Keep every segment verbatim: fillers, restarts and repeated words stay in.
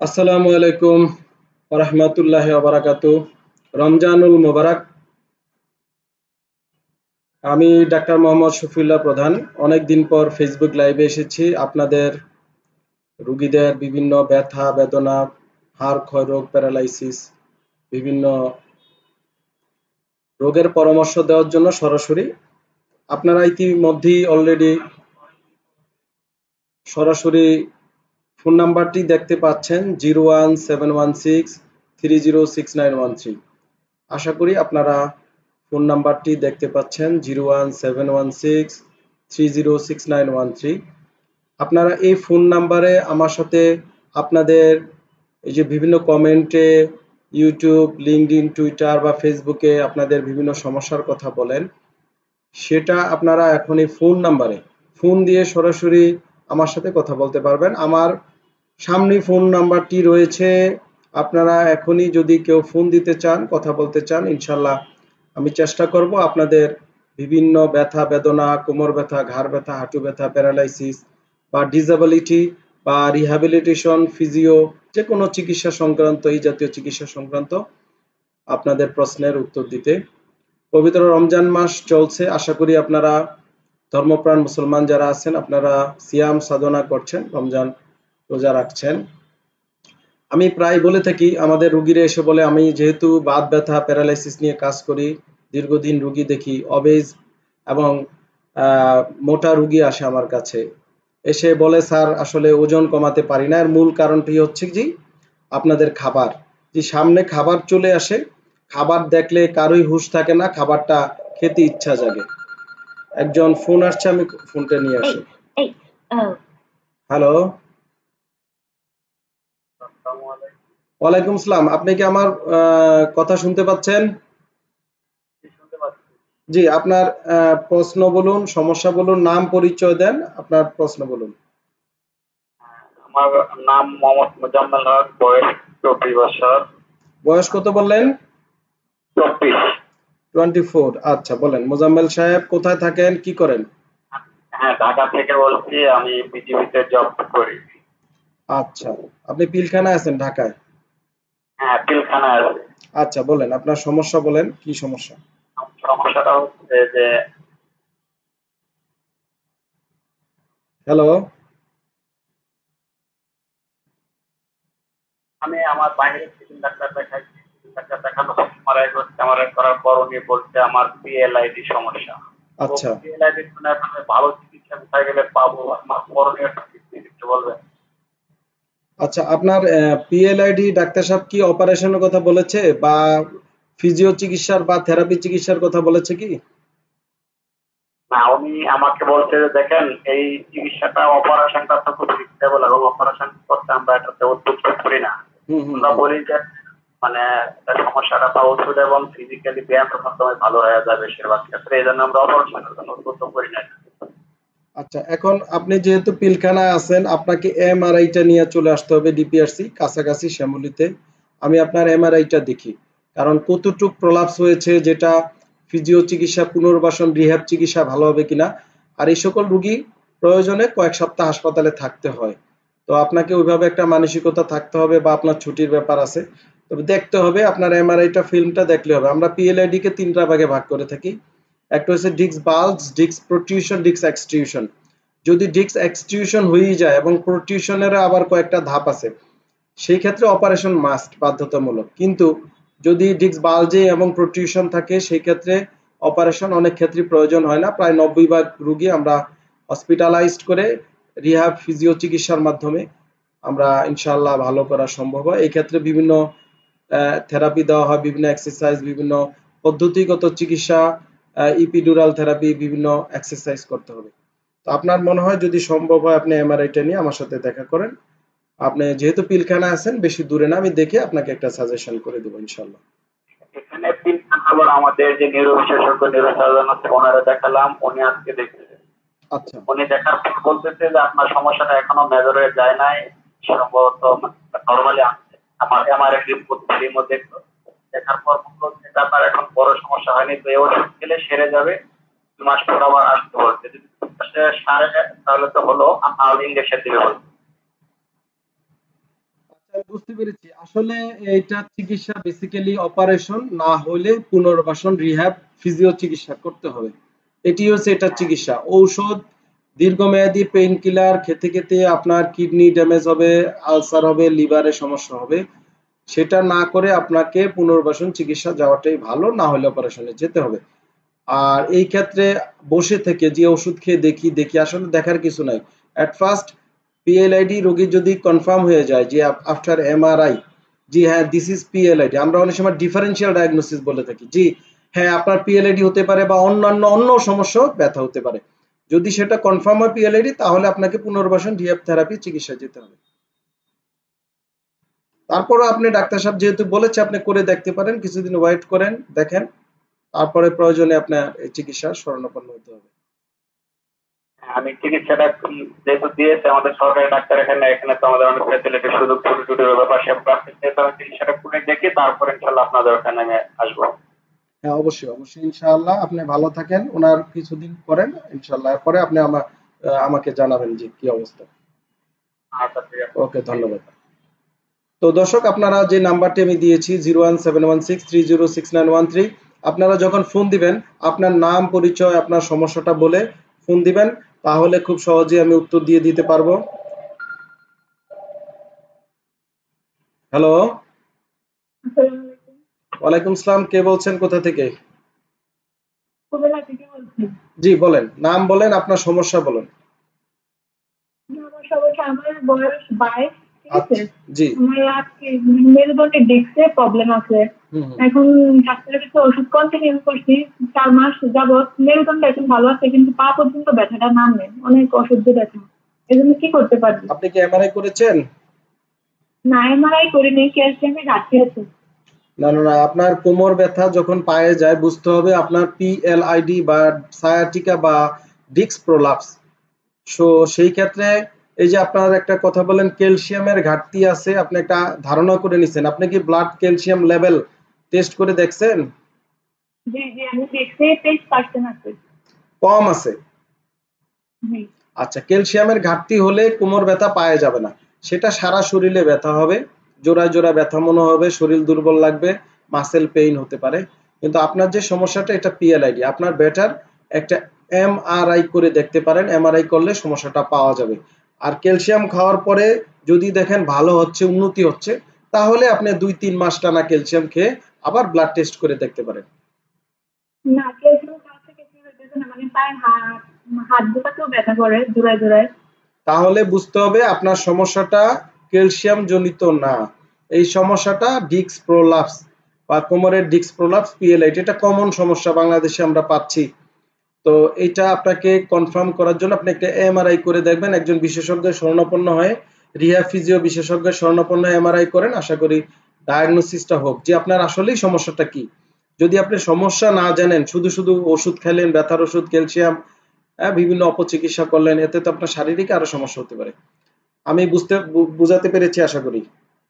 আসসালামু আলাইকুম ওয়া রাহমাতুল্লাহি ওয়া বারাকাতুহু। রমজানুল মোবারক। আমি ডাক্তার মোহাম্মদ শফিউল্লাহ প্রধান। অনেক দিন পর ফেসবুক লাইভে এসেছি আপনাদের রোগীদের বিভিন্ন ব্যথা বেদনা, হাড় ক্ষয়রোগ, প্যারালাইসিস, বিভিন্ন রোগের পরামর্শ দেওয়ার জন্য সরাসরি। আপনারা ইতিমধ্যেই অলরেডি সরাসরি ফোন নাম্বারটি দেখতে পাচ্ছেন zero one seven one six three zero six nine one three. আশা করি আপনারা ফোন নাম্বারটি দেখতে পাচ্ছেন zero one seven one six three zero six nine one three. আপনারা এই ফোন নাম্বারে আমার সাথে আপনাদের এই যে বিভিন্ন কমেন্টে ইউটিউব, লিঙ্কডইন, টুইটার বা ফেসবুকে আপনাদের বিভিন্ন সমস্যার কথা বলেন, সেটা আপনারা এখন এই ফোন নাম্বারে ফোন দিয়ে সরাসরি আমার সাথে কথা বলতে পারবেন। আমার সামনে ফোন নাম্বারটি রয়েছে। আপনারা এখনই যদি কেউ ফোন দিতে চান, কথা বলতে চান, ইনশাল্লাহ আমি চেষ্টা করব আপনাদের বিভিন্ন ব্যথা বেদনা, কোমর ব্যথা, ঘাড় ব্যথা, হাঁটু ব্যথা, প্যারালাইসিস বা ডিসএবিলিটি বা রিহ্যাবিলিটেশন, ফিজিও, যে কোনো চিকিৎসা সংক্রান্ত, এই জাতীয় চিকিৎসা সংক্রান্ত আপনাদের প্রশ্নের উত্তর দিতে। পবিত্র রমজান মাস চলছে। আশা করি আপনারা ধর্মপ্রাণ মুসলমান যারা আছেন আপনারা সিয়াম সাধনা করছেন, রমজান রোজা রাখছেন। আমি প্রায় বলে থাকি, আমাদের রুগীরা এসে বলে, আমি যেহেতু বাত ব্যথা প্যারালাইসিস নিয়ে কাজ করি, দীর্ঘদিন রুগী দেখি, অবেজ এবং মোটা রুগী আসে আমার কাছে, এসে বলে স্যার আসলে ওজন কমাতে পারি না। এর মূল কারণটি হচ্ছে যে আপনাদের খাবার, যে সামনে খাবার চলে আসে, খাবার দেখলে কারোই হুঁশ থাকে না, খাবারটা খেতে ইচ্ছা জাগে। একজন ফোন আসছে, আমি ফোনটা নিয়ে আসি। হ্যালো, ওয়ালাইকুম আসসালাম। আপনি কি আমার কথা শুনতে পাচ্ছেন? জি, আপনার প্রশ্ন বলুন, সমস্যা বলুন, নাম পরিচয় দেন, আপনার প্রশ্ন বলুন। আমার নাম মোহাম্মদ মোজাম্মেল হক, বয়স চব্বিশ বছর। বয়স কত বললেন? চব্বিশ। চব্বিশ। আচ্ছা, বলেন মোজাম্মেল সাহেব, কোথায় থাকেন, কি করেন? হ্যাঁ, ঢাকা থেকে বলছি, আমি বিজিবিতে জব করি। আচ্ছা, আপনি পিলখানায় আছেন ঢাকায়? হ্যাঁ, পিলখানায় আছি। আচ্ছা, বলেন আপনার সমস্যা, বলেন কি সমস্যা। সমস্যাটা হচ্ছে যে হ্যালো, আমি আমার বাইরে সিভিল ডাক্তার দেখাই, ডাক্তার দেখানো এমআরআই করতে, এমআরআই করার পর উনি বলছে আমার পিএলআইডি সমস্যা। আচ্ছা পিএলআইডি শুনে আসলে ভালো চিকিৎসা কোথায় গেলে পাবো, আমার করণীয় একটু বলবেন? আচ্ছা, আপনার পিএলআইডি ডাক্তার সাহেব কি অপারেশনের কথা বলেছে বা ফিজিও চিকিৎসার বা থেরাপি চিকিৎসার কথা বলেছে কি? না, উনি আমাকে বলছে যে দেখেন এই চিকিৎসাটা, অপারেশনটা তো খুব রিস্কেবল এবং অপারেশন করতে আমরা এটাতে উদ্বুদ্ধ করি না। আমরা বলি যে মানে সমস্যাটা বা ওষুধ এবং ফিজিক্যালি ব্যায়ামের মাধ্যমে ভালো হয়ে যাবে বেশিরভাগ ক্ষেত্রে, এই জন্য আমরা অপারেশনের জন্য উদ্বুদ্ধ করি না। আচ্ছা, এখন আপনি যেহেতু পিলখানায় আছেন, আপনাকে এমআরআইটা নিয়ে চলে আসতে হবে ডিপিআরসি কাছাকাছি শ্যামলীতে। আমি আপনার এমআরআইটা দেখি, কারণ কতটুক প্রলাপস হয়েছে, যেটা ফিজিও চিকিৎসা, পুনর্বাসন, রিহ্যাব চিকিৎসা ভালো হবে কিনা। আর এই সকল রুগী প্রয়োজনে কয়েক সপ্তাহ হাসপাতালে থাকতে হয়। তো আপনাকে ওইভাবে একটা মানসিকতা থাকতে হবে, বা আপনার ছুটির ব্যাপার আছে, তবে দেখতে হবে। আপনার এমআরআইটা ফিল্মটা দেখলে হবে। আমরা পিএলআইডি কে তিনটা ভাগে ভাগ করে থাকি। একটা হচ্ছে disc bulge, disc protrusion, disc extrusion. যদি ডিস্ক এক্সটিউশন হয়ে যায় এবং প্রোটিউশনের আবার কয়েকটা ধাপ আছে, সেই ক্ষেত্রে অপারেশন মাস্ট, বাধ্যতামূলক। কিন্তু যদি ডিস্ক বালজে এবং প্রোটিউশন থাকে, সেই ক্ষেত্রে অপারেশন অনেক ক্ষেত্রে প্রয়োজন হয় না। প্রায় নব্বই ভাগ রুগী আমরা হসপিটালাইজড করে রিহ্যাব ফিজিও চিকিৎসার মাধ্যমে আমরা ইনশাআল্লাহ ভালো করা সম্ভব হয়। এই ক্ষেত্রে বিভিন্ন থেরাপি দেওয়া হয়, বিভিন্ন এক্সারসাইজ, বিভিন্ন পদ্ধতিগত চিকিৎসা, ইপিডুরাল থেরাপি, বিভিন্ন এক্সারসাইজ করতে হবে। তো আপনার মনে হয় যদি সম্ভব হয়, আপনি এমআরআইটা নিয়ে আমার সাথে দেখা করেন। আপনি যেহেতু পিলখানা আছেন, বেশি দূরে না, আমি দেখে আপনাকে একটা সাজেশন করে দেবো ইনশাআল্লাহ। এখানে আবার আমাদের যে নিউরো বিশেষজ্ঞ, নিউরোসার্জন আছে, ওনারা দেখালাম, উনি আজকে দেখতেছে। আচ্ছা, উনি দেখার পর বলতেছে যে আপনার সমস্যাটা এখনো মেজর হয়ে যায় নাই, সম্ভবত নরমালি আছে। আমার এমআরআই রিপোর্ট মধ্যে দেখার পর বললো যে আপনার এখন বড় সমস্যা হয়নি, তো এই ওষুধ খেলে সেরে যাবে, দু মাস পর আবার আসতে বলছে। যদি সারে তাহলে তো হলো, আর ইঞ্জেকশন দিবে বলছে। বুঝতে পেরেছি। আসলে এটা চিকিৎসা বেসিক্যালি অপারেশন না হলে পুনর্বাসন, রিহ্যাব, ফিজিও চিকিৎসা করতে হবে। এটি হচ্ছে এটার চিকিৎসা। ঔষধ, দীর্ঘমেয়াদী পেইন কিলার খেতে খেতে আপনার কিডনি ড্যামেজ হবে, আলসার হবে, লিভারে সমস্যা হবে। সেটা না করে আপনাকে পুনর্বাসন চিকিৎসা যাওয়াটাই ভালো, না হলে অপারেশনে যেতে হবে। আর এই ক্ষেত্রে বসে থেকে যে ওষুধ খেয়ে দেখি দেখি আসলে দেখার কিছু নাই। অ্যাট ফার্স্ট পিএলআইডি রোগী যদি কনফার্ম হয়ে যায় যে আফটার এমআরআই, জি হ্যাঁ দিস ইজ পিএলআইডি, আমরা অনেক সময় ডিফারেন্সিয়াল ডায়াগনোসিস বলে থাকি, জি হ্যাঁ আপনার পিএলআইডি হতে পারে বা অন্যান্য অন্য সমস্যা ব্যথা হতে পারে। যদি সেটা কনফার্ম হয় পিএলআইডি, তাহলে আপনাকে পুনর্বাসন রিহ্যাব থেরাপি চিকিৎসা যেতে হবে। তারপরে আপনি ডাক্তার সাহেব যেহেতু বলেছে আপনি করে দেখতে পারেন, কিছুদিন ওয়েট করেন, দেখেন, তারপরে প্রয়োজনে আপনার চিকিৎসা শরণাপন্ন হতে হবে। আমি চিকিৎসাটা যেহেতু দিয়েছে আমাদের সরকারি ডাক্তার এখানে, এখানে তো আমাদের অনেক ফ্যাসিলিটি সুযোগ ছুটি টুটির ব্যাপার সে আমি চিকিৎসাটা করে দেখি, তারপর ইনশাল্লাহ আপনাদের ওখানে আমি আসবো। হ্যাঁ অবশ্যই অবশ্যই, ইনশাআল্লাহ আপনি ভালো থাকেন, ওনার কিছুদিন করেন ইনশাআল্লাহ, এরপরে আপনি আমার আমাকে জানাবেন যে কি অবস্থা। আচ্ছা ঠিক আছে, ওকে, ধন্যবাদ। তো দর্শক, আপনারা যে নাম্বারটি আমি দিয়েছি zero one seven one six three zero six nine one three, আপনারা যখন ফোন দিবেন আপনার নাম পরিচয় আপনার সমস্যাটা বলে ফোন দিবেন, তাহলে খুব সহজেই আমি উত্তর দিয়ে দিতে পারবো। হ্যালো, ওয়ালাইকুম আসসালাম, কে বলছেন, কোথা থেকে? জি বলেন, নাম বলেন, আপনার সমস্যা বলেন। আমার সমস্যা, আমার বয়স বাইশ, ঠিক আছে? জি। আমার আজকে মেরুদণ্ডে ডিস্কে প্রবলেম আছে। এখন ডাক্তারের কাছে ওষুধ কন্টিনিউ করছি চার মাস যাবত, মেরুদণ্ড এখন ভালো আছে কিন্তু পা পর্যন্ত ব্যথাটা নামে, অনেক অসহ্য ব্যথা। এজন্য কি করতে পারি? আপনি কি এমআরআই করেছেন? না, এমআরআই করিনি, ক্যালসিয়ামের ঘাটতি আছে। না না না, আপনার কোমর ব্যথা যখন পায়ে যায় বুঝতে হবে আপনার পিএলআইডি বা সায়াটিকা বা ডিস্ক প্রলাপস। সো সেই ক্ষেত্রে এই যে আপনার একটা কথা বলেন ক্যালসিয়ামের ঘাটতি আছে, আপনি একটা ধারণা করে নিছেন, আপনি কি ব্লাড ক্যালসিয়াম লেভেল টেস্ট করে দেখছেন? জি জি আমি দেখছি, তেইশ পার্সেন্ট আছে। কম আছে? জি। আচ্ছা, ক্যালসিয়ামের ঘাটতি হলে কোমর ব্যথা পায়ে যাবে না, সেটা সারা শরীরে ব্যথা হবে, জোড়ায় জোড়া ব্যথা মনে হবে, শরীর দুর্বল লাগবে, মাসেল পেইন হতে পারে। কিন্তু আপনার যে সমস্যাটা এটা পিএলআইডি, আপনার বেটার একটা এমআরআই করে দেখতে পারেন, এমআরআই করলে সমস্যাটা পাওয়া যাবে। আর ক্যালসিয়াম খাওয়ার পরে যদি দেখেন ভালো হচ্ছে, উন্নতি হচ্ছে, তাহলে আপনি দুই তিন মাস টানা ক্যালসিয়াম খেয়ে আবার ব্লাড টেস্ট করে দেখতে পারেন। না, ক্যালসিয়াম খাওয়া থেকে কি হইতেছে না, মানে পায়ের হাত হাত দুটাতেও ব্যথা করে জোড়ায় জোড়ায়। তাহলে বুঝতে হবে আপনার সমস্যাটা ক্যালসিয়াম জনিত না, এই সমস্যাটা ডিস্ক প্রলাপস বা কোমরের ডিস্ক প্রলাপস, পিএলআইডি, এটা কমন সমস্যা বাংলাদেশে আমরা পাচ্ছি। তো এটা আপনাকে কনফার্ম করার জন্য আপনি একটা এমআরআই করে দেখবেন, একজন বিশেষজ্ঞের শরণাপন্ন হয়ে, রিহ্যাব ফিজিও বিশেষজ্ঞের শরণাপন্ন এমআরআই করেন, আশা করি ডায়াগনোসিসটা হোক যে আপনার আসলেই সমস্যাটা কি। যদি আপনি সমস্যা না জানেন, শুধু শুধু ওষুধ খেলেন, ব্যথার ওষুধ, ক্যালসিয়াম, হ্যাঁ বিভিন্ন অপচিকিৎসা করলেন, এতে তো আপনার শারীরিক আরো সমস্যা হতে পারে। আমি বুঝতে বুঝাতে পেরেছি আশা করি।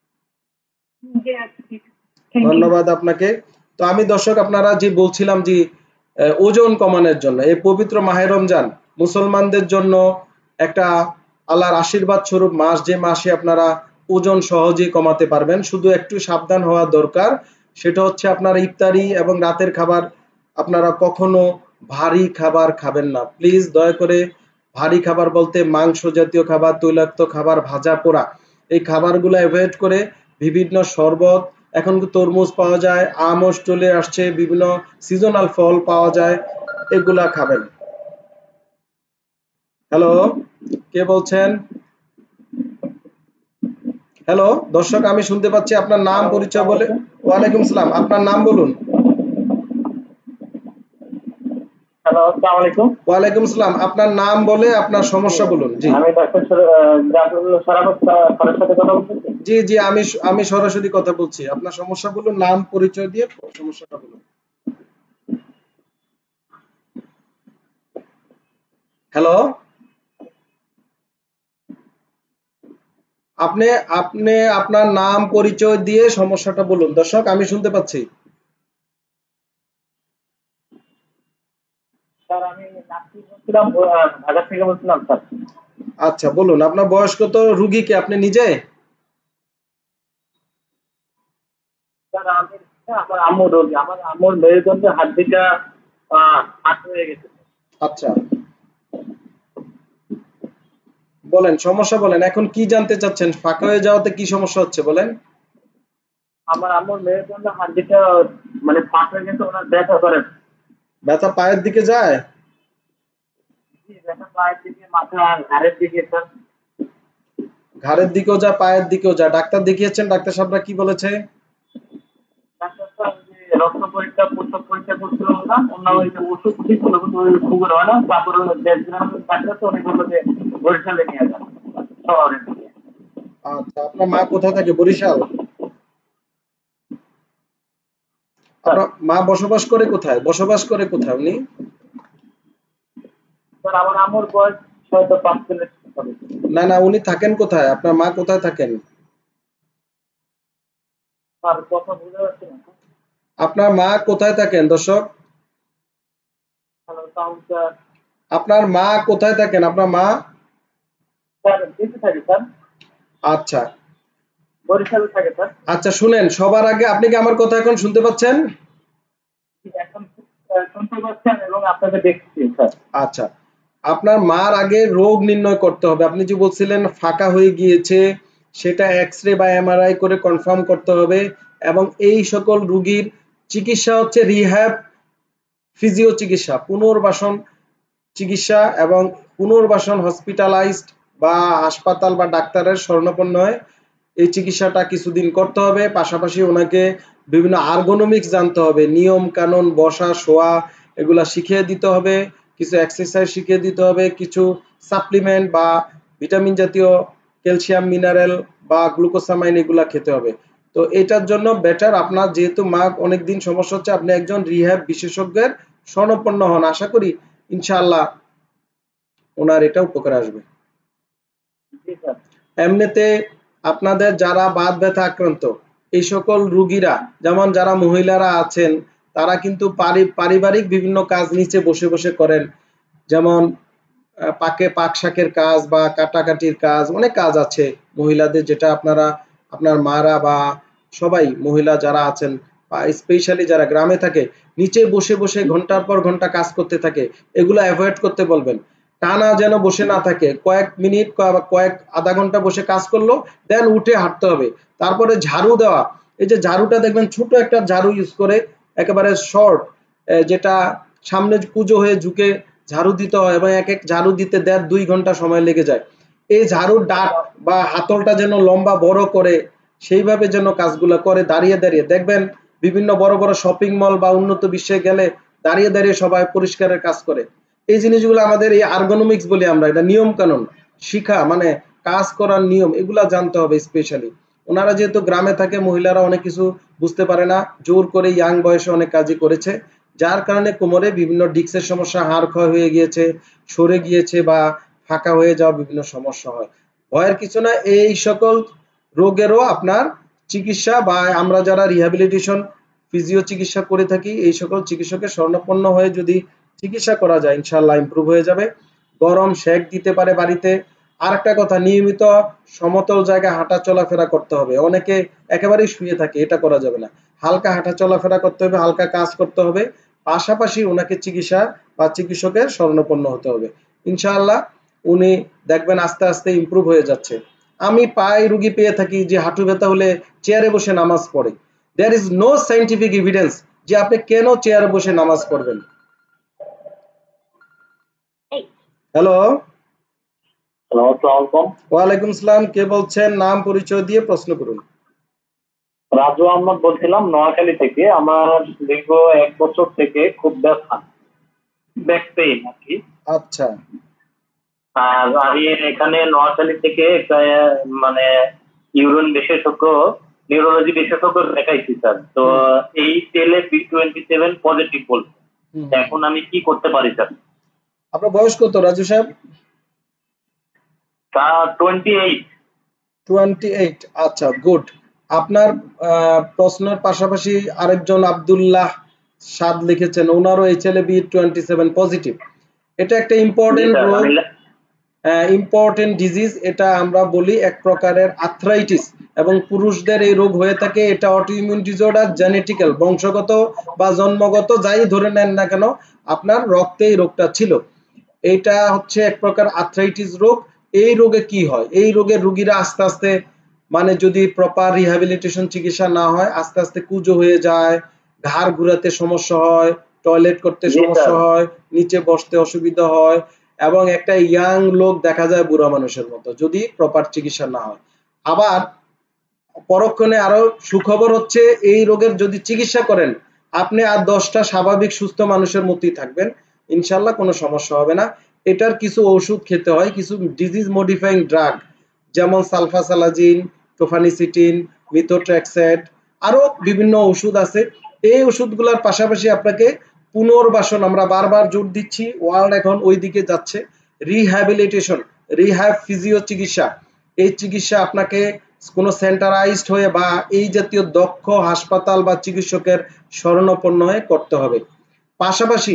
ধন্যবাদ আপনাকে। তো আমি দর্শক, আপনারা যে বলছিলাম যে ওজন কমানোর জন্য এই পবিত্র মাহে রমজান মুসলমানদের জন্য একটা আল্লাহর আশীর্বাদ স্বরূপ মাস, যে মাসে আপনারা ওজন সহজেই কমাতে পারবেন, শুধু একটু সাবধান হওয়া দরকার। সেটা হচ্ছে আপনারা ইফতারি এবং রাতের খাবার আপনারা কখনো ভারী খাবার খাবেন না, প্লিজ দয়া করে। ভারী খাবার বলতে মাংস জাতীয় খাবার, তৈলাক্ত খাবার, ভাজা পোড়া, এই খাবারগুলো অ্যাভয়েড করে বিভিন্ন শরবত, এখন তরমুজ পাওয়া যায়, আমও চলে আসছে, বিভিন্ন সিজনাল ফল পাওয়া যায়, এগুলা খাবেন। হ্যালো, কে বলছেন? হ্যালো দর্শক, আমি শুনতে পাচ্ছি, আপনার নাম পরিচয় বলে। ওয়ালাইকুম আসসালাম, আপনার নাম বলুন। হ্যালো, আসসালামু আলাইকুম। ওয়ালাইকুম আসসালাম, আপনার নাম বলে আপনার সমস্যা বলুন। জি আমি ডাক্তার সরাফত স্যারের সাথে কথা বলছি। জি জি আমি আমি সরাসরি কথা বলছি, আপনার সমস্যা বলুন, নাম পরিচয় দিয়ে সমস্যাটা বলুন। হ্যালো, আপনি আপনি আপনার নাম পরিচয় দিয়ে সমস্যাটা বলুন। দর্শক, আমি শুনতে পাচ্ছি। স্যার আমি নাসির বলছিলাম, ঢাকা থেকে বলছিলাম স্যার। আচ্ছা বলুন, আপনার বয়স কত, রুগী কি আপনি নিজে? আমার আম্মু রোগী, আমার আম্মুর মেরুদণ্ডের হাড্ডিটা ফাঁকা হয়ে গেছে। আচ্ছা বলেন সমস্যা বলেন, এখন কি জানতে চাচ্ছেন? ফাঁকা হয়ে যাওয়াতে কি সমস্যা হচ্ছে বলেন। আমার আম্মুর মেরুদণ্ডের হাড্ডিটা মানে ফাঁকা হয়ে গেছে, ওনার ব্যথা করে। ব্যথা পায়ের দিকে যায়? ব্যথা পায়ের দিকে, মাথা, ঘাড়ের দিকে স্যার। ঘাড়ের দিকেও যা, পায়ের দিকেও যা। ডাক্তার দেখিয়েছেন? ডাক্তার সাহেবরা কি বলেছে? ডাক্তার সাহেব যে রক্ত পরীক্ষা, প্রস্রাব পরীক্ষা করছিলাম না, ওনার ওই যে ওষুধ দিয়েছিল কিন্তু ওই সুগার হয় না, তারপরে দেড় দিন ডাক্তার তো উনি বললো যে বরিশালে নিয়ে যান শহরে। আচ্ছা আপনার মা কোথায় থাকে? বরিশাল? আপনার মা বসবাস করে কোথায়? বসবাস করে কোথায় উনি? স্যার আমার আম্মুর বয়স হয়তো পাঁচ চল্লিশ। না না উনি থাকেন কোথায়? আপনার মা কোথায় থাকেন? স্যার কথা বুঝতে পারছি না। আপনার মা কোথায় থাকেন দর্শক? Hello sound sir. আপনার মা কোথায় থাকেন? আপনার মা? স্যার দেশে থাকে স্যার। আচ্ছা বরিশালে থাকে স্যার। আচ্ছা শুনেন, সবার আগে আপনি কি আমার কথা এখন শুনতে পাচ্ছেন? এখন শুনতে পাচ্ছেন এবং আপনাকে দেখছি স্যার। আচ্ছা আপনার মার আগে রোগ নির্ণয় করতে হবে। আপনি যে বলছিলেন ফাঁকা হয়ে গিয়েছে, সেটা এক্স-রে বা এমআরআই করে কনফার্ম করতে হবে। এবং এই সকল রোগীর চিকিৎসা হচ্ছে রিহ্যাব, ফিজিও চিকিৎসা, পুনর্বাসন চিকিৎসা, এবং পুনর্বাসন হসপিটালাইজড বা হাসপাতাল বা ডাক্তারের শরণাপন্ন হয়ে এই চিকিৎসাটা কিছুদিন করতে হবে। পাশাপাশি ওনাকে বিভিন্ন আর্গোনমিক্স জানতে হবে, নিয়ম কানুন, বসা শোয়া এগুলা শিখিয়ে দিতে হবে, কিছু এক্সারসাইজ শিখিয়ে দিতে হবে, কিছু সাপ্লিমেন্ট বা ভিটামিন জাতীয় ক্যালসিয়াম মিনারেল বা গ্লুকোসামাইন এগুলা খেতে হবে। তো এটার জন্য বেটার আপনার যেহেতু মা অনেকদিন সমস্যা হচ্ছে, আপনি একজন রিহ্যাব বিশেষজ্ঞের শরণাপন্ন হন। আশা করি ইনশাআল্লাহ ওনার এটা উপকার আসবে। এমনিতে আপনাদের যারা বাত ব্যথা আক্রান্ত এই সকল রোগীরা, যেমন যারা মহিলারা আছেন তারা কিন্তু পারিবারিক বিভিন্ন কাজ নিচে বসে বসে করেন, যেমন পাকে পাক শাকের কাজ বা কাটাকাটির কাজ, অনেক কাজ আছে মহিলাদের, যেটা আপনারা আপনার মারা বা সবাই মহিলা যারা আছেন বা স্পেশালি যারা গ্রামে থাকে নিচে বসে বসে ঘন্টার পর ঘন্টা কাজ করতে থাকে, এগুলো অ্যাভয়েড করতে বলবেন। টানা যেন বসে না থাকে, কয়েক মিনিট কয়েক আধা ঘন্টা বসে কাজ করলো, দেন উঠে হাঁটতে হবে। তারপরে ঝাড়ু দেওয়া, এই যে ঝাড়ুটা দেখবেন ছোট একটা ঝাড়ু ইউজ করে, একেবারে শর্ট, যেটা সামনে কুজো হয়ে ঝুঁকে ঝাড়ু দিতে হয় এবং এক এক ঝাড়ু দিতে দেড় দুই ঘন্টা সময় লেগে যায়। এই ঝাড়ুর ডাট বা হাতলটা যেন লম্বা বড় করে সেইভাবে যেন কাজগুলো করে দাঁড়িয়ে দাঁড়িয়ে। দেখবেন বিভিন্ন বড় বড় শপিং মল বা উন্নত বিশ্বে গেলে দাঁড়িয়ে দাঁড়িয়ে সবাই পরিষ্কারের কাজ করে। এই জিনিসগুলো আমাদের এই আর্গোনমিক্স বলি আমরা, এটা নিয়ম কানুন শিখা, মানে কাজ করার নিয়ম, এগুলা জানতে হবে। স্পেশালি ওনারা যেহেতু গ্রামে থাকে, মহিলারা অনেক কিছু বুঝতে পারে না, জোর করে ইয়াং বয়সে অনেক কাজই করেছে, যার কারণে কোমরে বিভিন্ন ডিস্কের সমস্যা, হাড় ক্ষয় হয়ে গিয়েছে, সরে গিয়েছে বা ফাঁকা হয়ে যাওয়া বিভিন্ন সমস্যা হয়। ভয়ের কিছু না, এই সকল রোগেরও আপনার চিকিৎসা বা আমরা যারা রিহ্যাবিলিটেশন ফিজিও চিকিৎসা করে থাকি, এই সকল চিকিৎসকের শরণাপন্ন হয়ে যদি চিকিৎসা করা যায় ইনশাআল্লাহ ইমপ্রুভ হয়ে যাবে। গরম সেক দিতে পারে বাড়িতে। আর একটা কথা, নিয়মিত সমতল জায়গায় হাঁটা চলাফেরা করতে হবে। অনেকে একেবারেই শুয়ে থাকে, এটা করা যাবে না। হালকা হাঁটা চলাফেরা করতে হবে, হালকা কাজ করতে হবে, পাশাপাশি ওনাকে চিকিৎসা বা চিকিৎসকের শরণাপন্ন হতে হবে। ইনশাআল্লাহ উনি দেখবেন আস্তে আস্তে ইমপ্রুভ হয়ে যাচ্ছে। আমি পায়ে রুগী পেয়ে থাকি যে হাঁটু ব্যথা হলে চেয়ারে বসে নামাজ পড়ে। There is no scientific evidence যে আপনি কেন চেয়ারে বসে নামাজ পড়বেন। হ্যালো, ওয়ালাইকুম আসসালাম, কে বলছেন? নাম পরিচয় দিয়ে প্রশ্ন করুন। রাজু আহমদ বলছিলাম নোয়াখালী থেকে। আমার দীর্ঘ এক বছর থেকে খুব ব্যথা, ব্যাক পেইন আর কি। আচ্ছা, আর আমি এখানে নোয়াখালী থেকে মানে ইউরিন বিশেষজ্ঞ, নিউরোলজি বিশেষজ্ঞ দেখাইছি স্যার। তো এই তেলে বি টোয়েন্টি সেভেন পজিটিভ বলছে। এখন আমি কি করতে পারি স্যার? আপনার বয়স কত রাজু সাহেব? Twenty eight. টোয়েন্টি এইট, আচ্ছা গুড। আপনার প্রশ্নের পাশাপাশি আরেকজন আব্দুল্লাহ সাদ লিখেছেন, ওনারও HLA B twenty seven positive. এটা একটা ইম্পর্টেন্ট রোগ, ইম্পর্টেন্ট ডিজিজ। এটা আমরা বলি এক প্রকারের আর্থ্রাইটিস, এবং পুরুষদের এই রোগ হয়ে থাকে। এটা অটোইমিউন ডিসঅর্ডার, জেনেটিক্যাল, বংশগত বা জন্মগত যাই ধরে নেন না কেন, আপনার রক্তে এই রোগটা ছিল। এইটা হচ্ছে এক প্রকার আর্থ্রাইটিস রোগ। এই রোগে কি হয়, এই রোগের রোগীরা আস্তে আস্তে মানে যদি প্রপার রিহ্যাবিলিটেশন চিকিৎসা না হয় আস্তে আস্তে কুজো হয়ে যায়, ঘাড় ঘুরাতে সমস্যা হয়, টয়লেট করতে সমস্যা হয়, নিচে বসতে অসুবিধা হয় এবং একটা ইয়াং লোক দেখা যায় বুড়া মানুষের মতো যদি প্রপার চিকিৎসা না হয়। আবার পরক্ষণে আরো সুখবর হচ্ছে এই রোগের যদি চিকিৎসা করেন আপনি আর দশটা স্বাভাবিক সুস্থ মানুষের মতোই থাকবেন, ইনশাল্লাহ কোনো সমস্যা হবে না। এটার কিছু ওষুধ খেতে হয়, কিছু ডিজিজ মডিফাইং ড্রাগ যেমন সালফাসালাজিন, টোফানিসিটিন, মিথোট্রেক্সেট, আরো বিভিন্ন ওষুধ আছে। এই ওষুধগুলোর পাশাপাশি আপনাকে পুনর্বাসন, আমরা বারবার জোর দিচ্ছি, ওয়ার্ল্ড এখন ওই দিকে যাচ্ছে, রিহ্যাবিলিটেশন, রিহ্যাব ফিজিও চিকিৎসা। এই চিকিৎসা আপনাকে কোনো সেন্টারাইজড হয়ে বা এই জাতীয় দক্ষ হাসপাতাল বা চিকিৎসকের শরণাপন্ন হয়ে করতে হবে। পাশাপাশি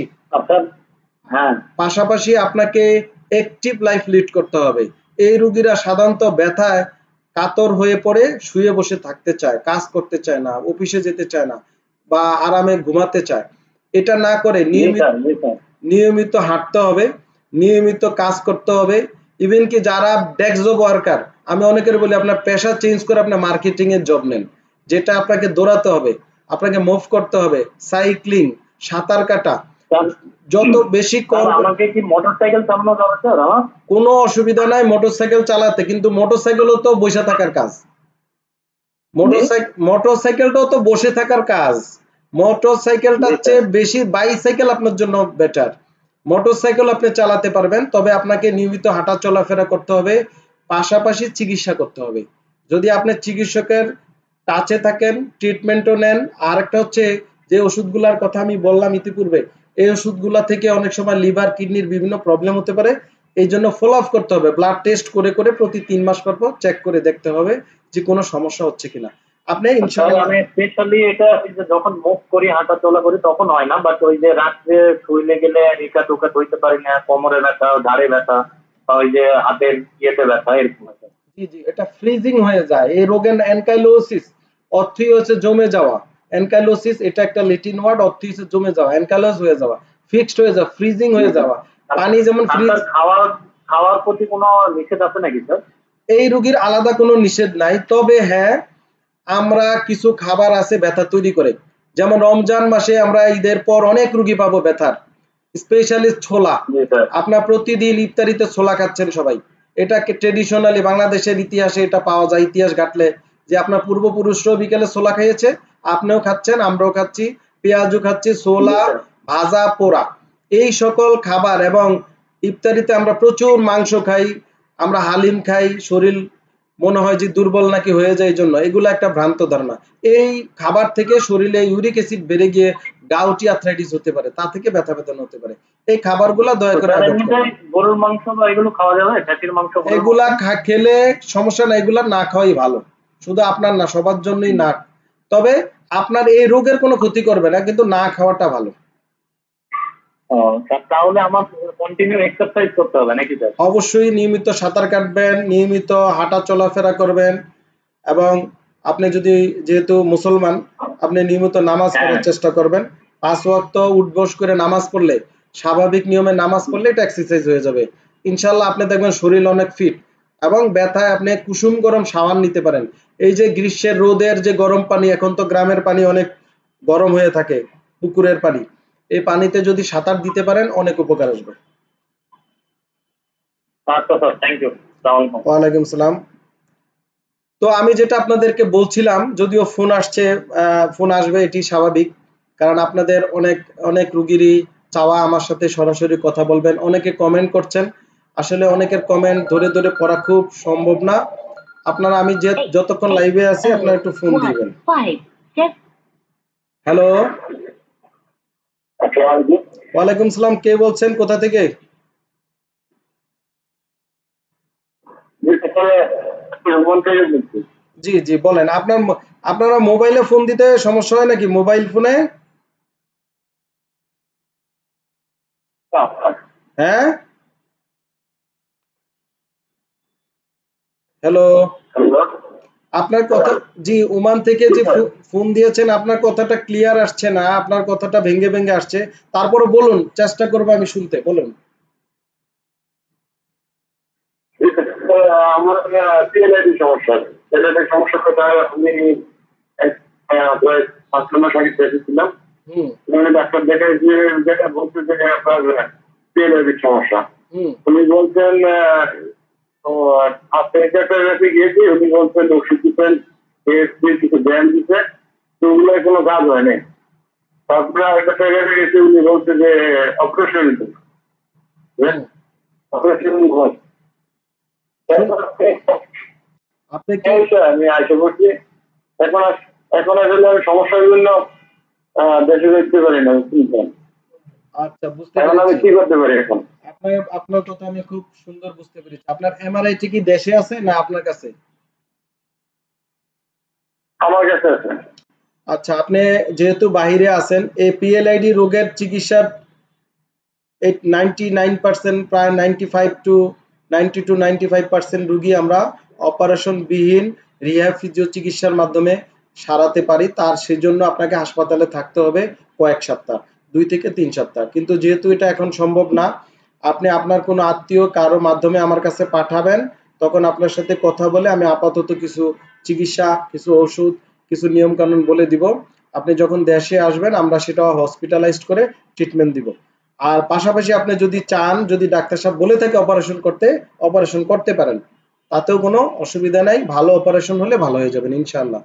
হ্যাঁ পাশাপাশি আপনাকে অ্যাক্টিভ লাইফ লিড করতে হবে। এই রোগীরা সাধারণত ব্যথায় কাতর হয়ে পড়ে শুয়ে বসে থাকতে চায়, কাজ করতে চায় না, অফিসে যেতে চায় না বা আরামে ঘুমাতে চায়। এটা না করে নিয়মিত নিয়মিত হাঁটতে হবে, নিয়মিত কাজ করতে হবে। ইভেন কি যারা ডেস্ক জব ওয়ার্কার, আমি অনেকের বলি আপনার পেশা চেঞ্জ করে আপনি মার্কেটিং এর জব নেন, যেটা আপনাকে দৌড়াতে হবে, আপনাকে মুভ করতে হবে, সাইক্লিং, সাঁতার কাটা, যত বেশি আমাকে কি মোটরসাইকেল চালানো যাবে স্যার? আমার কোনো অসুবিধা নাই মোটরসাইকেল চালাতে, কিন্তু মোটরসাইকেলও তো বসে থাকার কাজ, মোটরসাইকেল মোটরসাইকেলটাও তো বসে থাকার কাজ। মোটরসাইকেলটার চেয়ে বেশি বাইসাইকেল আপনার জন্য বেটার। মোটরসাইকেল আপনি চালাতে পারবেন, তবে আপনাকে নিয়মিত হাঁটা চলাফেরা করতে হবে, পাশাপাশি চিকিৎসা করতে হবে। যদি আপনি চিকিৎসকের টাচে থাকেন, ট্রিটমেন্টও নেন। আর একটা হচ্ছে যে ওষুধগুলোর কথা আমি বললাম ইতিপূর্বে, এই ওষুধগুলা থেকে অনেক সময় লিভার কিডনির বিভিন্ন প্রবলেম হতে পারে, এই জন্য ফলো আপ করতে হবে, ব্লাড টেস্ট করে করে প্রতি তিন মাস পর পর চেক করে দেখতে হবে যে কোনো সমস্যা হচ্ছে কিনা। আপনি ইনশাআল্লাহ, আমি স্পেশালি এটা যখন মুভ করি, হাঁটা চলা করি তখন হয় না, বাট ওই যে রাত্রে শুইলে গেলে একা টোকা ধুইতে পারি না, কোমরে ব্যথা, ঘাড়ে ব্যথা, বা ওই যে হাতের ইয়েতে ব্যথা, এরকম হয়। জি জি, এটা ফ্রিজিং হয়ে যায়। এই রোগের অ্যানকাইলোসিস, অর্থই হচ্ছে জমে যাওয়া। অ্যানকাইলোসিস এটা একটা ল্যাটিন ওয়ার্ড, অর্থই হচ্ছে জমে যাওয়া, অ্যানকাইলোস হয়ে যাওয়া, ফিক্সড হয়ে যাওয়া, ফ্রিজিং হয়ে যাওয়া। পানি যেমন ফ্রিজ, খাওয়ার খাওয়ার প্রতি কোনো নিষেধ আছে নাকি স্যার? এই রোগীর আলাদা কোনো নিষেধ নাই, তবে হ্যাঁ আমরা কিছু খাবার আছে ব্যথা তৈরি করে। যেমন রমজান মাসে আমরা ঈদের পর অনেক রোগী পাবো ব্যথার, স্পেশালি ছোলা। আপনার প্রতিদিন ইফতারিতে ছোলা খাচ্ছেন সবাই, এটাকে ট্রেডিশনালি বাংলাদেশের ইতিহাসে এটা পাওয়া যায়, ইতিহাস ঘাটলে, যে আপনার পূর্বপুরুষরাও বিকেলে ছোলা খেয়েছে, আপনিও খাচ্ছেন, আমরাও খাচ্ছি, পেঁয়াজও খাচ্ছি, ছোলা, ভাজা, পোড়া, এই সকল খাবার। এবং ইফতারিতে আমরা প্রচুর মাংস খাই, আমরা হালিম খাই, শরীর মনে হয় যে দুর্বল নাকি হয়ে যায়, এই জন্য এগুলো একটা ভ্রান্ত ধারণা। এই খাবার থেকে শরীরে ইউরিক অ্যাসিড বেড়ে গিয়ে গাউটি আর্থ্রাইটিস হতে পারে, তা থেকে ব্যথা বেদনা হতে পারে। এই খাবারগুলো দয়া করে গরুর মাংস বা এগুলো খাওয়া যাবে? খাসির মাংস এগুলা খেলে সমস্যা না, এগুলা না খাওয়াই ভালো, শুধু আপনার না সবার জন্যই না, তবে আপনার এই রোগের কোনো ক্ষতি করবে না, কিন্তু না খাওয়াটা ভালো। তাহলে আমার কন্টিনিউ এক্সারসাইজ করতে হবে নাকি স্যার? অবশ্যই নিয়মিত সাঁতার কাটবেন, নিয়মিত হাঁটা চলাফেরা করবেন, এবং আপনি যদি যেহেতু মুসলমান আপনি নিয়মিত নামাজ পড়ার চেষ্টা করবেন। পাঁচ ওয়াক্ত উঠবস করে নামাজ পড়লে, স্বাভাবিক নিয়মে নামাজ পড়লে এটা এক্সারসাইজ হয়ে যাবে ইনশাল্লাহ। আপনি দেখবেন শরীর অনেক ফিট, এবং ব্যথায় আপনি কুসুম গরম শাওয়ার নিতে পারেন। এই যে গ্রীষ্মের রোদের যে গরম পানি, এখন তো গ্রামের পানি অনেক গরম হয়ে থাকে, পুকুরের পানি, এই পানিতে যদি সাঁতার দিতে পারেন অনেক উপকার আসবে। ওয়ালাইকুম সালাম। তো আমি যেটা আপনাদেরকে বলছিলাম, যদিও ফোন আসছে, ফোন আসবে, এটি স্বাভাবিক, কারণ আপনাদের অনেক অনেক রুগীরই চাওয়া আমার সাথে সরাসরি কথা বলবেন। অনেকে কমেন্ট করছেন, আসলে অনেকের কমেন্ট ধরে ধরে পড়া খুব সম্ভব না। আপনারা, আমি যে যতক্ষণ লাইভে আছি আপনারা একটু ফোন দিবেন। হ্যালো, ওয়ালাইকুম সালাম, কে বলছেন, কোথা থেকে? জি জি বলেন, আপনার আপনারা মোবাইলে ফোন দিতে সমস্যা হয় নাকি? মোবাইল ফোনে? হ্যাঁ, হ্যালো, আপনার কথা জি ওমান থেকে যে ফোন দিয়েছেন আপনার কথাটা ক্লিয়ার আসছে না, আপনার কথাটা ভেঙে ভেঙে আসছে, তারপরে বলুন, চেষ্টা করব আমি শুনতে, বলুন। আমার পিএলআইডি সমস্যা, পিএলআইডি সমস্যা কথা আমি প্রায় পাঁচ মাস আগে দেখেছিলাম। ডাক্তার দেখে যেটা বলছে যে আপনার পিএলআইডি সমস্যা, উনি বলছেন গিয়েছি, উনি বলছেন ওষুধ দিচ্ছেন, কিছু ব্যায়াম দিচ্ছে, তো ওগুলো কোনো কাজ হয়নি। তারপরে আরেকটা জায়গায় গেছি, উনি বলছে যে অপারেশন অপারেশন আপনি আমি আশা করছি। এখন এখন আসলে আমি সমস্যা বিভিন্ন দেশে দেখতে পারি না। আচ্ছা, বুঝতে পেরেছি। আমি কি করতে পারি এখন? আপনার আপনার কথা আমি খুব সুন্দর বুঝতে পেরেছি। আপনার এমআরআই কি দেশে আছে না আপনার কাছে? আমার কাছে আছে। আচ্ছা, আপনি যেহেতু বাইরে আছেন, এই পিএলআইডি রোগের চিকিৎসা নাইনটি নাইন পার্সেন্ট প্রায় ninety five to ninety two ninety five percent রোগী আমরা অপারেশন বিহীন রিহ্যাব ফিজিও চিকিৎসার মাধ্যমে সারাতে পারি। তার সেজন্য আপনাকে হাসপাতালে থাকতে হবে কয়েক সপ্তাহ, দুই থেকে তিন সপ্তাহ। কিন্তু যেহেতু এটা এখন সম্ভব না, আপনি আপনার কোনো আত্মীয় কারো মাধ্যমে আমার কাছে পাঠাবেন, তখন আপনার সাথে কথা বলে আমি আপাতত কিছু চিকিৎসা, কিছু ওষুধ, কিছু নিয়ম কানুন বলে দিব। আপনি যখন দেশে আসবেন আমরা সেটা হসপিটালাইজড করে ট্রিটমেন্ট দিব। আর পাশাপাশি আপনি যদি চান, যদি ডাক্তার সাহেব বলে থাকে অপারেশন করতে, অপারেশন করতে পারেন, তাতেও কোনো অসুবিধা নাই। ভালো অপারেশন হলে ভালো হয়ে যাবেন ইনশাআল্লাহ।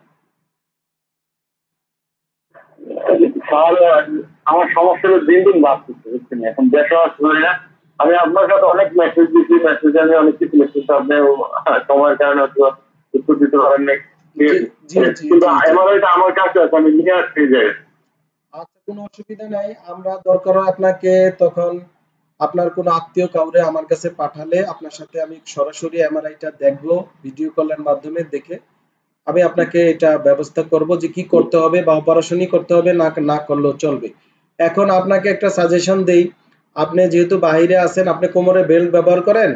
আমার সমস্যা দিন দিন বাড়তেছে, এখন দেশে আসলে না। আমি আপনার সাথে অনেক মেসেজ দিচ্ছি, মেসেজ আমি অনেক কিছু লিখতেছি, আপনি সময়ের কারণে উত্তর দিতে পারেন না। কিন্তু এমআরআইটা আমার কাছে আছে, আমি নিয়ে আসতে যাই। আচ্ছা, কোনো অসুবিধা নাই। আমরা দরকার আপনাকে তখন আপনার কোনো আত্মীয় কাউরে আমার কাছে পাঠালে আপনার সাথে আমি সরাসরি এমআরআইটা দেখবো, ভিডিও কলের মাধ্যমে দেখে আমি আপনাকে এটা ব্যবস্থা করব যে কি করতে হবে, বা অপারেশনই করতে হবে না না করলেও চলবে। এখন আপনাকে একটা সাজেশন দেই, আপনি যেহেতু বাইরে আছেন, আপনি কোমরে বেল্ট ব্যবহার করেন?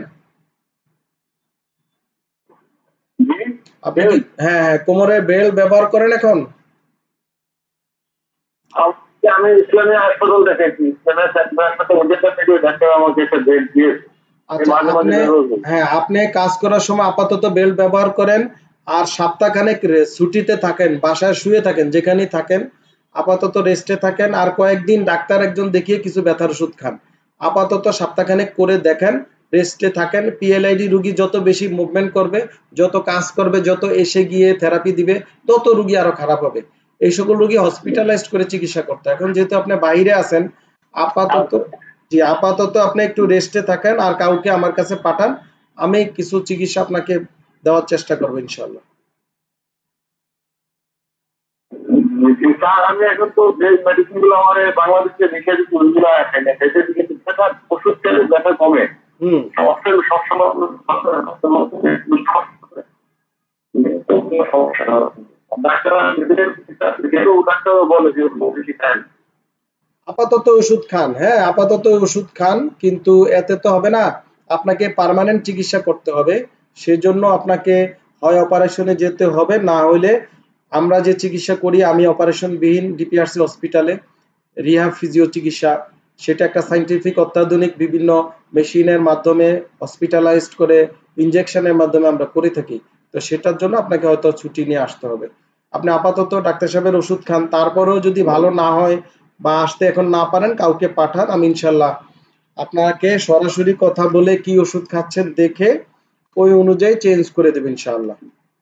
আপনি কি হ্যাঁ হ্যাঁ কোমরে বেল্ট ব্যবহার করেন এখন? আমি ইসলামী হাসপাতাল দেখেছি, আমাকে একটা বেল্ট দিয়েছে। হ্যাঁ, আপনি কাজ করার সময় আপাতত বেল্ট ব্যবহার করেন, আর সপ্তাহখানেক ছুটিতে থাকেন, বাসায় শুয়ে থাকেন, যেখানেই থাকেন আপাতত রেস্টে থাকেন, আর কয়েকদিন ডাক্তার একজন দেখিয়ে কিছু ব্যথার ওষুধ খান। আপাতত সপ্তাহখানেক করে দেখেন, রেস্টে থাকেন। পিএলআইডি রোগী যত বেশি মুভমেন্ট করবে, যত কাজ করবে, যত এসে গিয়ে থেরাপি দিবে, তত রোগী আরো খারাপ হবে। এই সকল রোগী হসপিটালাইজড করে চিকিৎসা করতে। এখন যেহেতু আপনি বাইরে আছেন, আপাতত জি আপাতত আপনি একটু রেস্টে থাকেন, আর কাউকে আমার কাছে পাঠান, আমি কিছু চিকিৎসা আপনাকে দেওয়ার চেষ্টা করবো ইনশাআল্লাহ। আমি এখন তো যে মেডিসিন গুলো আমার বাংলাদেশে লিখে দিচ্ছি ওইগুলো আছে না, ওষুধ খেলে ব্যথা কমে। হম সবসময় আপাতত ওষুধ খান, হ্যাঁ আপাতত ওষুধ খান, কিন্তু এতে তো হবে না, আপনাকে পার্মানেন্ট চিকিৎসা করতে হবে। সেজন্য আপনাকে হয় অপারেশনে যেতে হবে, না হলে আমরা যে চিকিৎসা করি, আমি অপারেশন বিহীন ডিপিআরসি হসপিটালে রিহ্যাব ফিজিও চিকিৎসা, সেটা একটা সাইন্টিফিক অত্যাধুনিক বিভিন্ন মেশিনের মাধ্যমে হসপিটালাইজড করে ইনজেকশনের মাধ্যমে আমরা করে থাকি। তো সেটার জন্য আপনাকে হয়তো ছুটি নিয়ে আসতে হবে। আপনি আপাতত ডাক্তার সাহেবের ওষুধ খান, তারপরেও যদি ভালো না হয় বা আসতে এখন না পারেন, কাউকে পাঠান, আমি ইনশাল্লাহ আপনাকে সরাসরি কথা বলে কি ওষুধ খাচ্ছেন দেখে ওই অনুযায়ী চেঞ্জ করে দেব ইনশাআল্লাহ।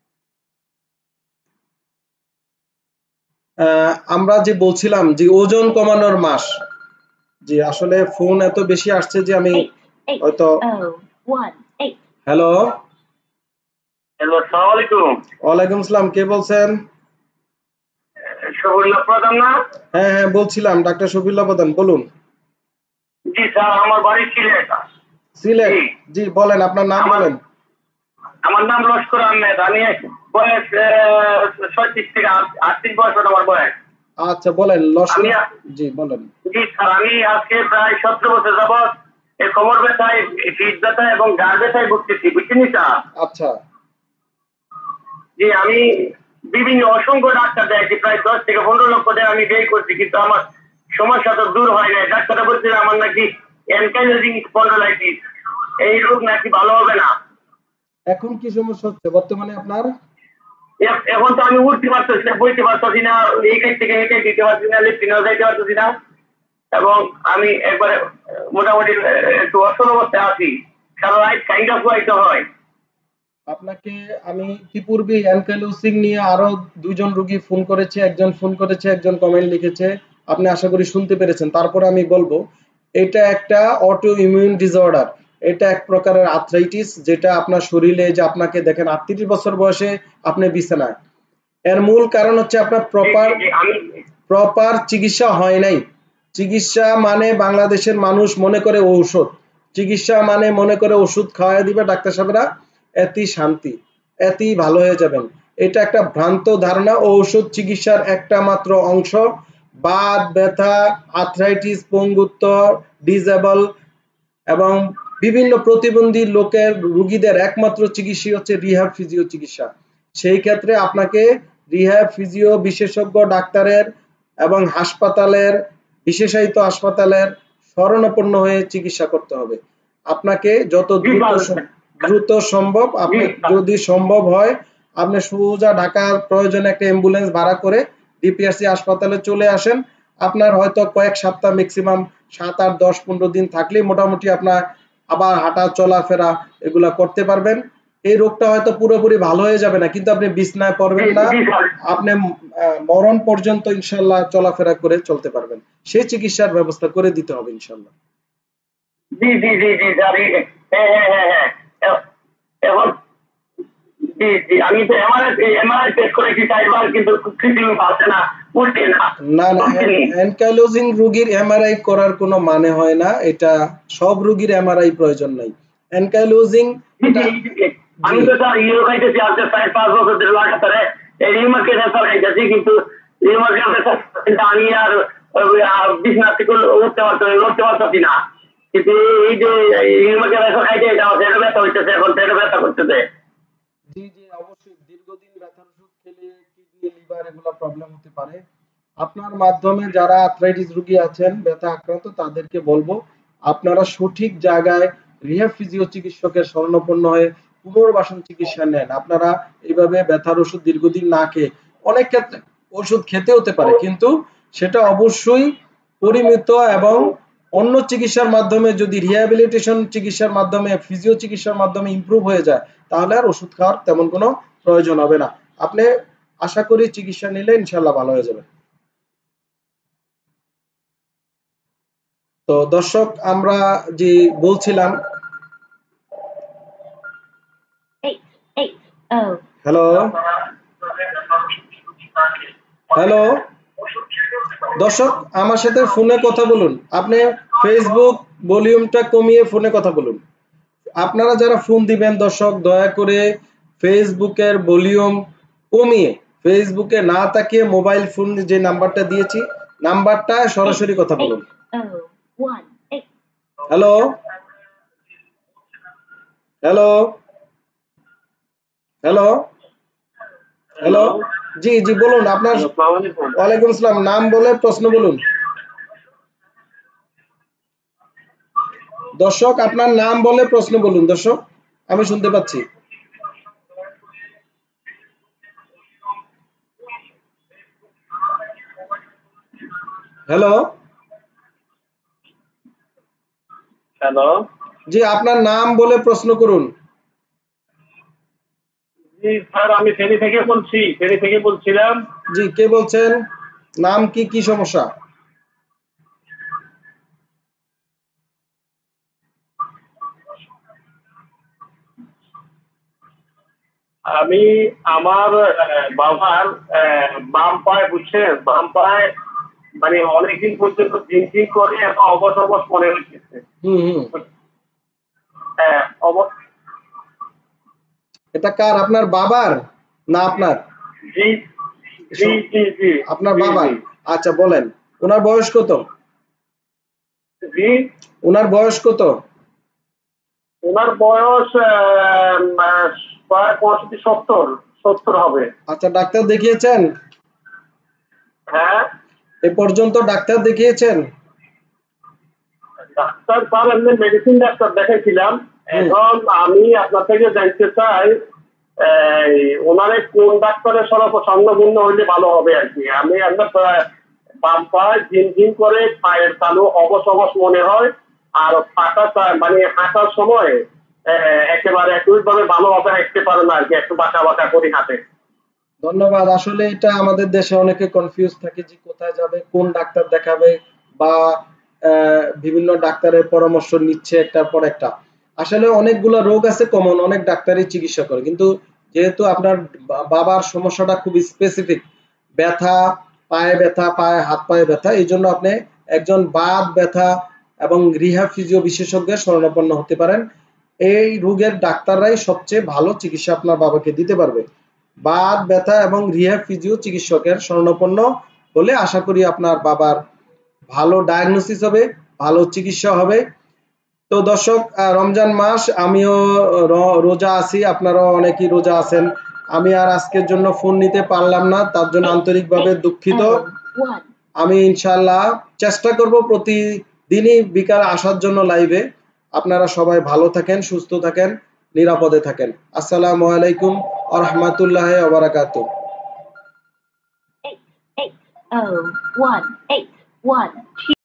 আমরা যে বলছিলাম যে ওজন কমানোর মাস, জি আসলে ফোন এত বেশি আসছে যে আমি হয়তো হ্যালো হ্যালো আসসালামু আলাইকুম। ওয়ালাইকুম আসসালাম, কে বলছেন? শফিউল্লাহ প্রধান না? হ্যাঁ হ্যাঁ বলছিলাম, ডাক্তার শফিউল্লাহ প্রধান, বলুন। জি স্যার, আমার বাড়ি সিলেট। সিলেট, জি বলেন, আপনার নাম বলেন। আমার নাম লস্কর আহমেদ, আমি বয়স ছয়ত্রিশ থেকে আটত্রিশ বয়স আমার বয়স। আচ্ছা বলেন লস্কর, জি বলেন। জি স্যার, আমি আজকে প্রায় সতেরো বছর যাবৎ এই কোমর ব্যথায়, পিঠ ব্যথা এবং গাঁট ব্যথায় ভুগতেছি, বুঝছেন স্যার? আচ্ছা যে আমি বিভিন্ন অসংখ্য ডাক্তার দেখি, প্রায় দশ থেকে পনেরো লক্ষ টাকা আমি ব্যয় করছি, কিন্তু আমার সমস্যা তো দূর হয় না। ডাক্তাররা বলছে আমার নাকি অ্যানকাইলোজিং স্পন্ডলাইটিস, এই রোগ নাকি ভালো হবে না। এখন কি সমস্যা হচ্ছে বর্তমানে আপনার? এখন তো আমি উঠতে পারতেছি না, বইতে পারতেছি না, এই কাজ থেকে এই কাজ দিতে পারছি না, লেফটিনেও যাইতে পারতেছি না, এবং আমি একবারে মোটামুটি একটু অসল অবস্থায় আছি। সারা রাত কাইন্ডা খুয়াইতে হয়। আপনাকে আমি ইতিপূর্বে অ্যানকাইলোজিং নিয়ে আরো দুইজন রোগী ফোন করেছে, একজন ফোন করেছে, একজন কমেন্ট লিখেছে, আপনি আশা করি শুনতে পেরেছেন। তারপরে আমি বলবো এটা একটা অটো ইমিউন ডিসঅর্ডার, এটা এক প্রকারের আর্থ্রাইটিস, যেটা আপনার শরীরে, যে আপনাকে দেখেন আটত্রিশ বছর বয়সে আপনি বিছানায়, এর মূল কারণ হচ্ছে আপনার প্রপার প্রপার চিকিৎসা হয় নাই। চিকিৎসা মানে বাংলাদেশের মানুষ মনে করে ঔষধ, চিকিৎসা মানে মনে করে ওষুধ খাওয়াই দিবে ডাক্তার সাহেবরা, এতেই শান্তি, এতেই ভালো হয়ে যাবেন। এটা একটা ভ্রান্ত ধারণা। ঔষধ চিকিৎসার একটা মাত্র অংশ। বাত ব্যথা, আর্থ্রাইটিস, পঙ্গুত্ব, ডিসেবল এবং বিভিন্ন প্রতিবন্ধী লোকের রোগীদের একমাত্র চিকিৎসা হচ্ছে রিহ্যাব ফিজিও চিকিৎসা। সেই ক্ষেত্রে আপনাকে রিহ্যাব ফিজিও বিশেষজ্ঞ ডাক্তারের এবং হাসপাতালের, বিশেষায়িত হাসপাতালের শরণাপন্ন হয়ে চিকিৎসা করতে হবে। আপনাকে যত দ্রুত দ্রুত সম্ভব, আপনি যদি সম্ভব হয় আপনি সোজা ঢাকার প্রয়োজনে একটা অ্যাম্বুলেন্স ভাড়া করে ডিপিআরসি হাসপাতালে চলে আসেন। আপনার হয়তো কয়েক সপ্তাহ, ম্যাক্সিমাম সাত আট দশ পনেরো দিন থাকলে মোটামুটি আপনার আবার হাঁটা চলাফেরা এগুলা করতে পারবেন। এই রোগটা হয়তো পুরোপুরি ভালো হয়ে যাবে না, কিন্তু আপনি বিছনায় পড়বেন না, আপনি মরণ পর্যন্ত ইনশাল্লাহ চলাফেরা করে চলতে পারবেন। সেই চিকিৎসার ব্যবস্থা করে দিতে হবে ইনশাল্লাহ। জি জি জি জি জানি। হ্যাঁ হ্যাঁ হ্যাঁ হ্যাঁ এখন জি জি আমি তো এমআরআই এমআরআই টেস্ট করেছি চারবার, কিন্তু কিছু পাচ্ছে না, উঠছে না। না না, অ্যানকাইলোজিং রোগীর এমআরআই করার কোনো মানে হয় না, এটা সব রোগীর এমআরআই প্রয়োজন নাই। অ্যানকাইলোজিং আমি তো স্যার ইউরো খাইতেছি আজকে প্রায় পাঁচ বছর ধরে লাগাতারে, এই রিউমাকে ক্যান্সার খাইতেছি, কিন্তু রিউমাকে ক্যান্সার আমি আর বিছনা থেকে উঠতে পারছি উঠতে পারছি না, কিন্তু এই যে রিউমাকে ক্যান্সার খাইতে এটা পেটে ব্যথা হইতেছে, এখন পেটে ব্যথা করতেছে। জি জি অবশ্যই, দীর্ঘদিন ব্যথার ওষুধ খেলে কিডনি, লিভার এগুলো প্রবলেম হতে পারে। আপনার মাধ্যমে যারা আর্থ্রাইটিস রোগী আছেন, ব্যথা আক্রান্ত, তাদেরকে বলবো আপনারা সঠিক জায়গায় রিহ্যাব ফিজিও চিকিৎসকের শরণাপন্ন হয়ে পুনর্বাসন চিকিৎসা নেন। আপনারা এইভাবে ব্যথার ওষুধ দীর্ঘদিন না খেয়ে, অনেক ক্ষেত্রে ওষুধ খেতে হতে পারে, কিন্তু সেটা অবশ্যই পরিমিত এবং অন্য চিকিৎসার মাধ্যমে, যদি রিহ্যাবিলিটেশন চিকিৎসার মাধ্যমে, ফিজিও চিকিৎসার মাধ্যমে ইমপ্রুভ হয়ে যায়, তাহলে আর ওষুধ খাওয়ার তেমন কোনো প্রয়োজন হবে না। আপনি আশা করি চিকিৎসা নিলে ইনশাল্লাহ ভালো হয়ে যাবে। তো দর্শক, আমরা যে বলছিলাম, হ্যালো হ্যালো দর্শক, আমার সাথে ফোনে কথা বলুন। আপনি ফেসবুক ভলিউমটা কমিয়ে ফোনে কথা বলুন। আপনারা যারা ফোন দিবেন দর্শক, দয়া করে ফেসবুকের ভলিউম কমিয়ে, ফেসবুকে না তাকিয়ে মোবাইল ফোন যে নাম্বারটা দিয়েছি নাম্বারটা সরাসরি কথা বলুন। হ্যালো হ্যালো হ্যালো হ্যালো জি জি বলুন, আপনার। ওয়ালাইকুম আসসালাম, নাম বলে প্রশ্ন বলুন। দর্শক, আপনার নাম বলে প্রশ্ন বলুন দর্শক, আমি শুনতে পাচ্ছি। হ্যালো হ্যালো জি, আপনার নাম বলে প্রশ্ন করুন। জি স্যার, আমি ফেনী থেকে বলছি, ফেনী থেকে বলছিলাম। জি, কে বলছেন? নাম কি, কি সমস্যা? আমি আমার বাবার বাম পায়ে, বুঝছেন, বাম পায়ে মানে অনেকদিন পর্যন্ত জিনজিন করে অবশ অবশ মনে হচ্ছে। হুম হুম হ্যাঁ অবশ। এটা কার, আপনার বাবার না আপনার? জি জি জি জি আপনার বাবার। আচ্ছা বলেন, ওনার বয়স কত? জি ওনার বয়স কত? ওনার বয়স প্রায় পঁয়ষট্টি সত্তর সত্তর হবে। আচ্ছা, ডাক্তার দেখিয়েছেন? হ্যাঁ, এ পর্যন্ত ডাক্তার দেখিয়েছেন? ডাক্তার স্যার এমনি মেডিসিন ডাক্তার দেখাইছিলাম। এখন আমি আপনার থেকে জানতে চাই ওনারে কোন ডাক্তারের স্বর্ণপূর্ণ হইলে ভালো হবে আর কি। আমি আপনার বাম পা ঝিম ঝিম করে পায়ের তালু অবশ অবশ মনে হয়, আর পাটা মানে হাঁটার সময় একেবারে একইভাবে ভালোভাবে হাঁটতে পারে না আর কি, একটু বাঁকা বাঁকা করি হাঁটে। ধন্যবাদ। আসলে এটা আমাদের দেশে অনেকে কনফিউজ থাকে যে কোথায় যাবে, কোন ডাক্তার দেখাবে, বা বিভিন্ন ডাক্তারের পরামর্শ নিচ্ছে একটার পর একটা। আসলে অনেকগুলো রোগ আছে কমন, অনেক ডাক্তারই চিকিৎসা করে, কিন্তু যেহেতু আপনার বাবার সমস্যাটা খুব স্পেসিফিক, ব্যথা, পায়ে ব্যথা, পায়ে হাত পায়ে ব্যথা, এই জন্য আপনি একজন বাত ব্যথা এবং রিহ্যাব ফিজিও বিশেষজ্ঞের শরণাপন্ন হতে পারেন। এই রোগের ডাক্তাররাই সবচেয়ে ভালো চিকিৎসা আপনার বাবাকে দিতে পারবে। বাত ব্যথা এবং রিহ্যাব ফিজিও চিকিৎসকের শরণাপন্ন হলে আশা করি আপনার বাবার ভালো ডায়াগনোসিস হবে, ভালো চিকিৎসা হবে। তো দর্শক, রমজান মাস, আমিও রোজা আছি, আপনারাও অনেকেই রোজা আছেন। আমি আর আজকের জন্য ফোন নিতে পারলাম না, তার জন্য আন্তরিকভাবে দুঃখিত। আমি ইনশাআল্লাহ চেষ্টা করব প্রতিদিনই বিকাল আসার জন্য লাইভে। আপনারা সবাই ভালো থাকেন, সুস্থ থাকেন, নিরাপদে থাকেন। আসসালামু আলাইকুম ওয়া রাহমাতুল্লাহি ওয়া বারাকাতুহু। eight eight oh one eight one